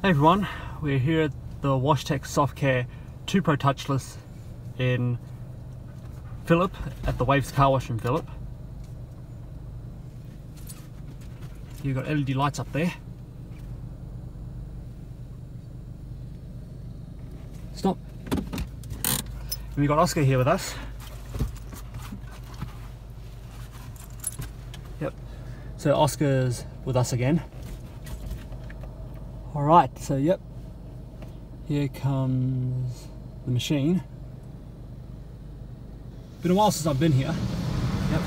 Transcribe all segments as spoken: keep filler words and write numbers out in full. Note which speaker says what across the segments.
Speaker 1: Hey everyone, we're here at the WashTec Softcare two Pro Touchless in Phillip at the Waves Car Wash in Phillip. You've got L E D lights up there. Stop. And we've got Oscar here with us. Yep. So Oscar's with us again. Alright, so yep. Here comes the machine. Been a while since I've been here. Yep.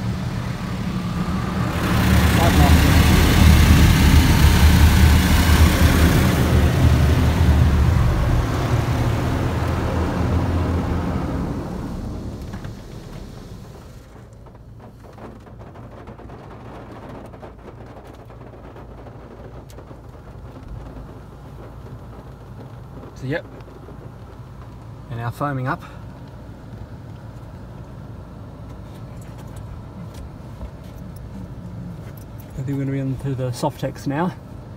Speaker 1: So yep, and now foaming up. I think we're going to be into the Softex now.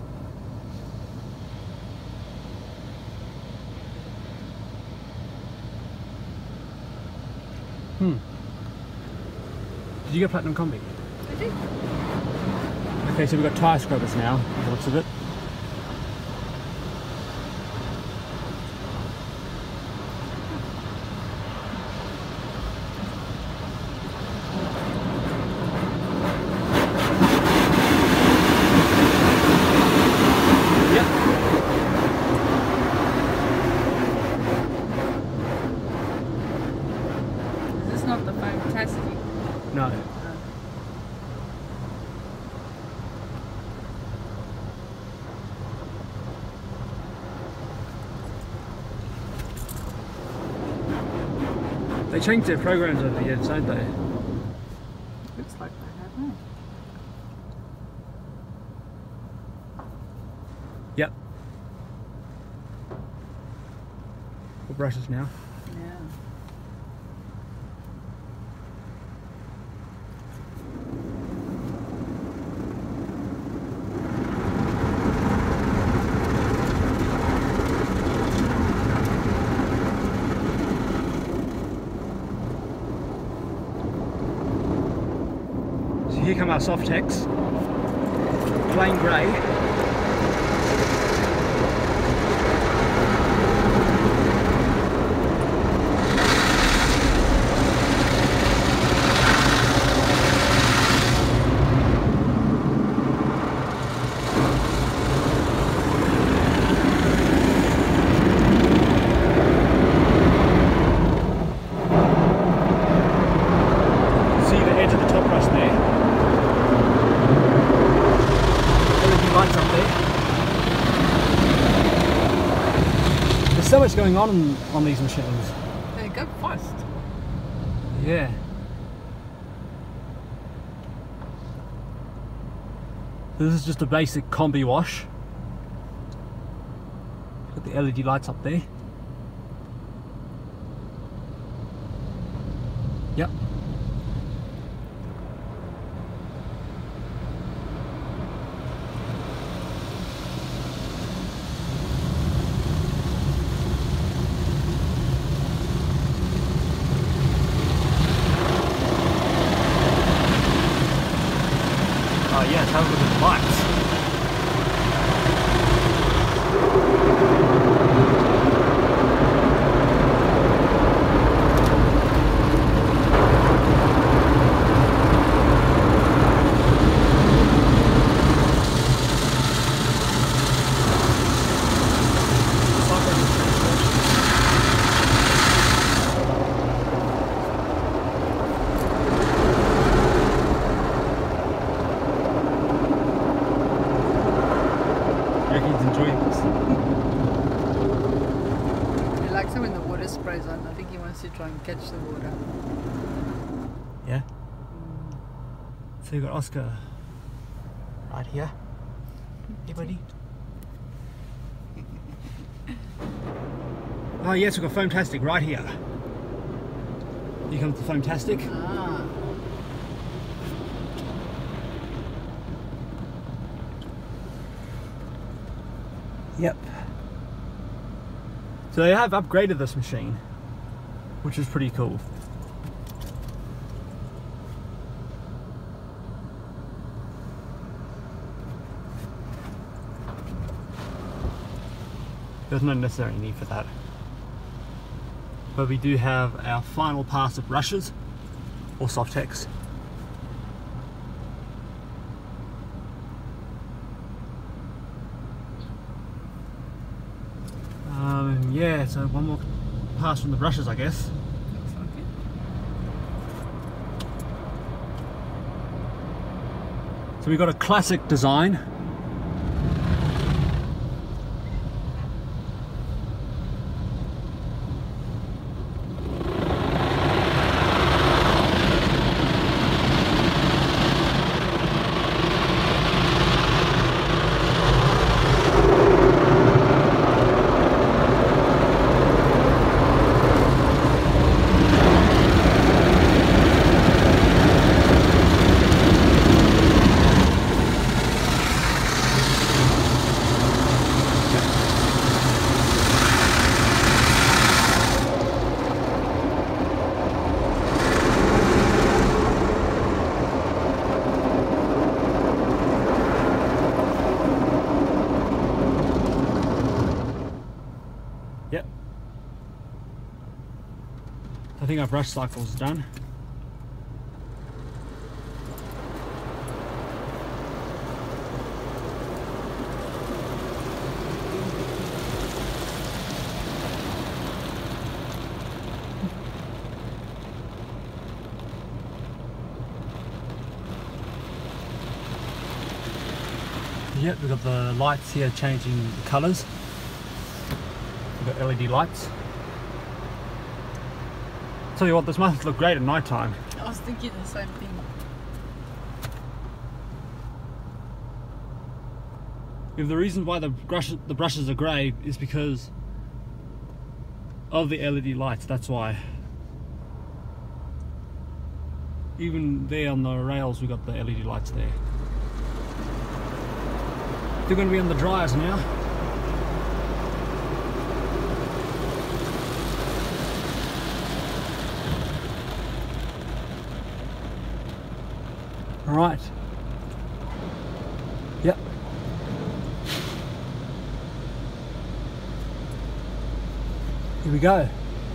Speaker 1: Hmm. Did you get Platinum Combi?
Speaker 2: I did.
Speaker 1: Okay, so we've got tyre scrubbers now, by the looks of it.
Speaker 2: Not the fantastic.
Speaker 1: No. They changed their programs over the years, don't they?
Speaker 2: Looks like they have, huh?
Speaker 1: Yep. What brushes now?
Speaker 2: Yeah.
Speaker 1: Here come our Softex, plain grey. See the edge of the top brush there? Lights up there. There's so much going on on, on these machines.
Speaker 2: They go fast.
Speaker 1: Yeah. This is just a basic combi wash. Got the L E D lights up there. Yep. Oh yes, have a look at the lights. He's enjoying this.
Speaker 2: He likes it when the water sprays on. I think he wants to try and catch the water.
Speaker 1: Yeah. So you got Oscar right here. Hey buddy. Oh yes, we've got Foamtastic right here. Here comes the Foamtastic.
Speaker 2: Ah.
Speaker 1: Yep. So they have upgraded this machine, which is pretty cool. There's no necessary need for that. But we do have our final pass of brushes, or Softex. Um, yeah, so one more pass from the brushes, I guess.
Speaker 2: Looks like it.
Speaker 1: So we got a classic design. Yep. I think our brush cycle's done. Yep, we've got the lights here changing the colours. We've got L E D lights. Tell you what, this must look great at night time.
Speaker 2: I was thinking the same thing.
Speaker 1: If the reason why the brush the brushes are grey is because of the L E D lights, that's why. Even there on the rails, we've got the L E D lights there. They're going to be on the dryers now. All right. Yep. Here we go.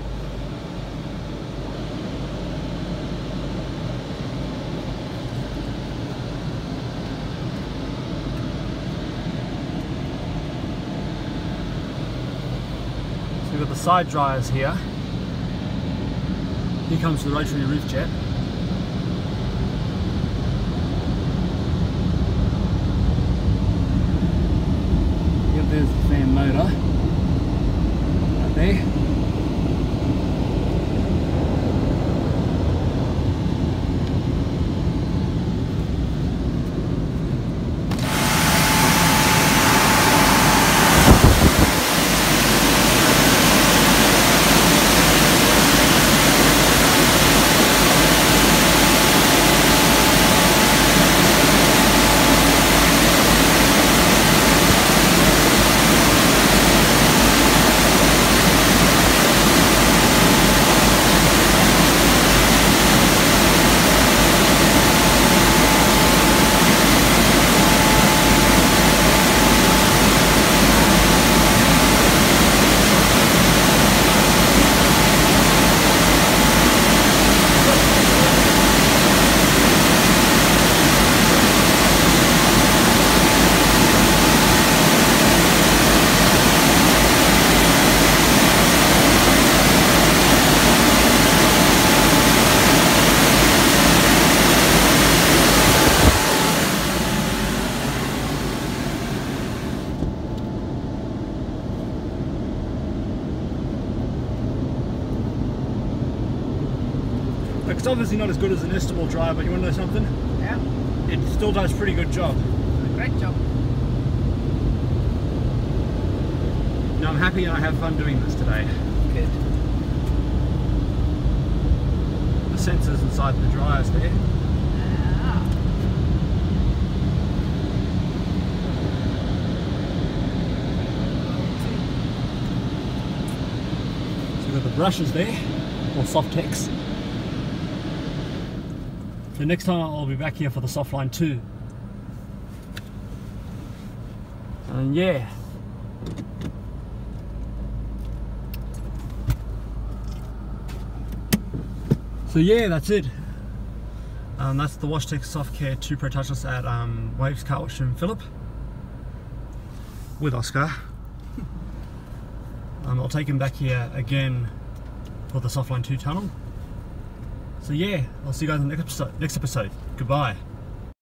Speaker 1: We've got the side dryers here. Here comes the rotary roof jet. Yep, there's the fan motor. Right there. It's obviously not as good as an Estimol dryer, but you want to know something?
Speaker 2: Yeah.
Speaker 1: It still does a pretty good job.
Speaker 2: Great job.
Speaker 1: Now I'm happy and I have fun doing this today.
Speaker 2: Good.
Speaker 1: The sensors inside the dryers there.
Speaker 2: Ah.
Speaker 1: brushes there, or Softex. So next time I'll be back here for the Softline two. And yeah. So yeah, that's it. Um, that's the WashTec Softcare two Pro Touchless at um, Waves Car Wash in Phillip with Oscar. um, I'll take him back here again for the Softline two tunnel. So yeah, I'll see you guys in the next episode. Next episode. Goodbye.